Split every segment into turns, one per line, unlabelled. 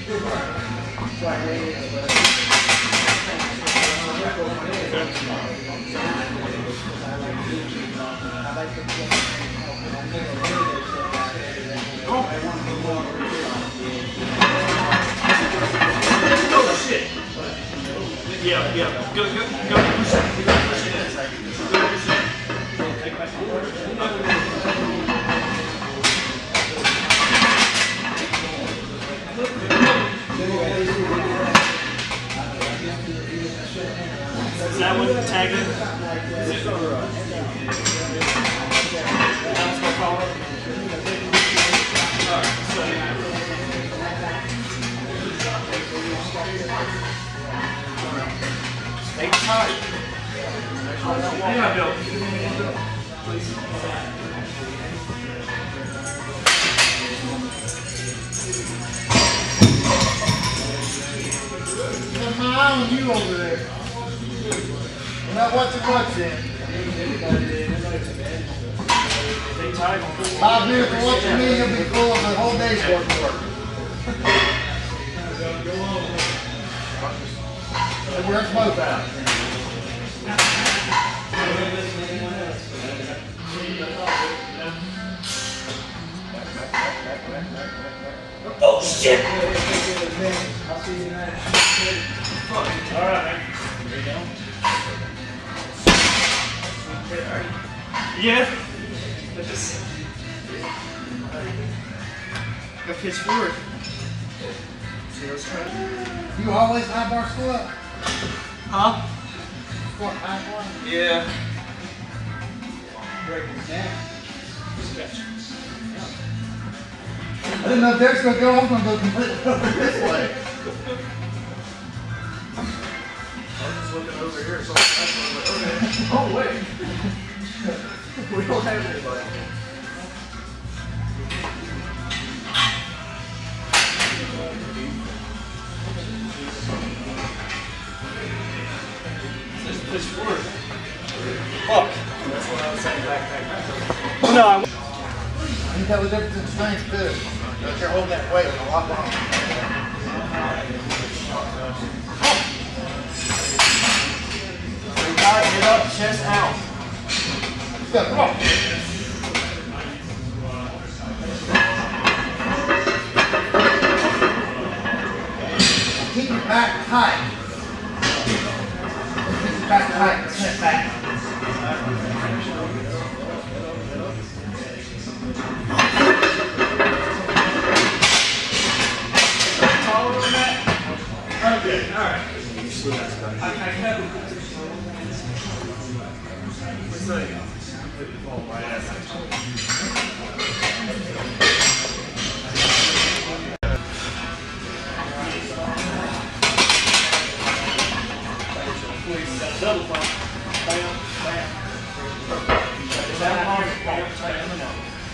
Oh shit! Yeah, yeah. Go, push it. Go push it in. Go push it. Take back Is that one tagging? Is it? That's my call. Alright, so stay tight. Yeah, Bill. Please.
Got my eye on you over there. I'm not watching much then.
Stay tight.
5 minutes of watching me, you'll be full of the whole day's worth of work. Let's work both out.
Oh shit! Alright, man. There you go. Yeah. Just go pitch forward. See what's trying.
You always high bar squat?
Huh?
Squat high bar?
Yeah.
Breaking it down.
Stretch.
I didn't know if Derek's going to go. I'm going to go completely over this way.
I'm just looking over here, so I'm like, okay. Oh, wait. We don't have anybody. Just push forward. Fuck. That's what I was saying back. No,
I think that was difference in strength too. But you're holding that weight a lot longer.
Get up, chest out.
Come on. Keep your back tight. Keep your back tight. Sit back.
Taller than that? Okay, alright. I have completely fall my ass actually. Double pump. Bam, bam. Is that hard? Bam, bam.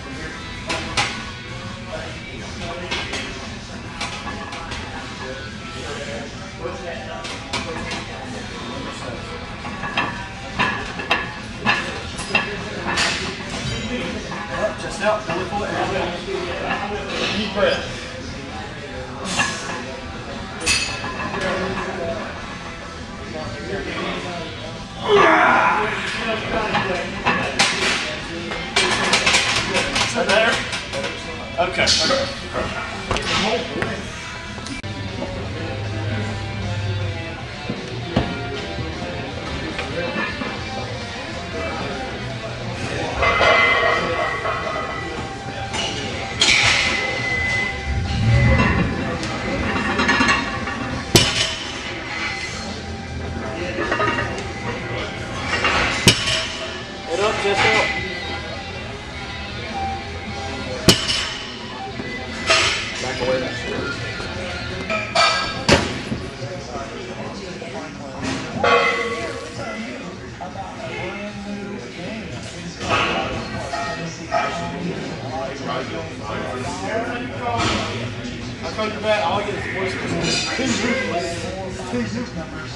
Just out, belly pull it out. Deep breath. Is that better? Okay. Just out. Back away that shit. I called your bat, all I get is voice. Two Zook numbers.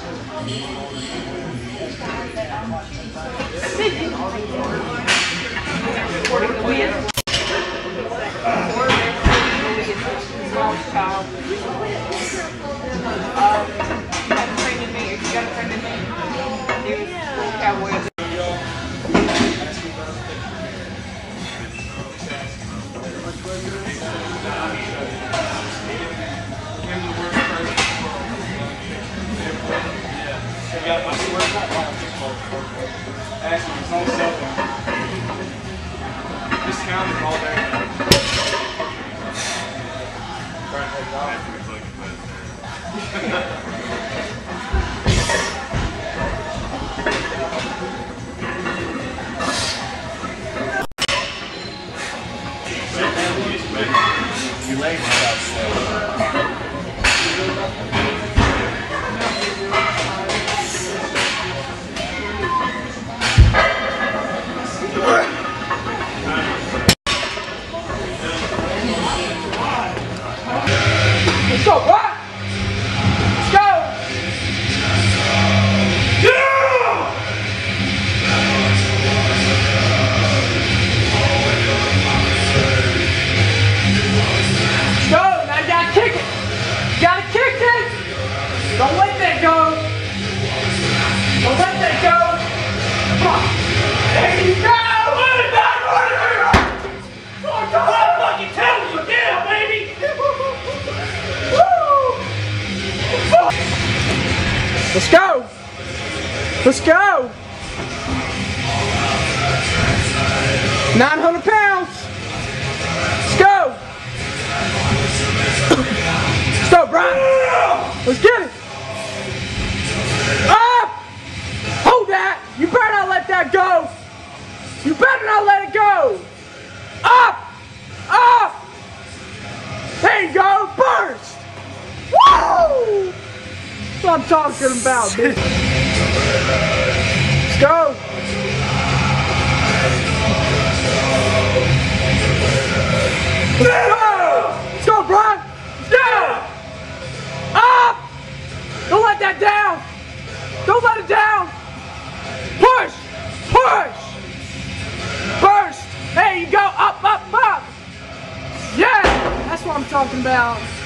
child. You got a friend in me. If you got a friend in me, there's little cowboy.
Actually, it's on cell phone. Discounted all day.
Your legs are out slow.
Let's go, what? Let's go!
Yeah!
Let's go! Now you gotta kick it! You gotta kick it! Don't let that go! Don't let that go! Come on! There you go!
I'm fucking telling you, yeah, baby!
Let's go! Let's go! 900 pounds! Let's go! Let's go, Brian! Let's get it! Up! Hold that! You better not let that go! You better not let it go! Up! Up! There you go! Burst! Woo! That's what I'm talking about, bitch. Let's go! Let's go! Let's go, Brian! Let's go! Up! Don't let that down! Don't let it down! Push! Push! Burst! There you go! Up, up, up! Yeah! That's what I'm talking about.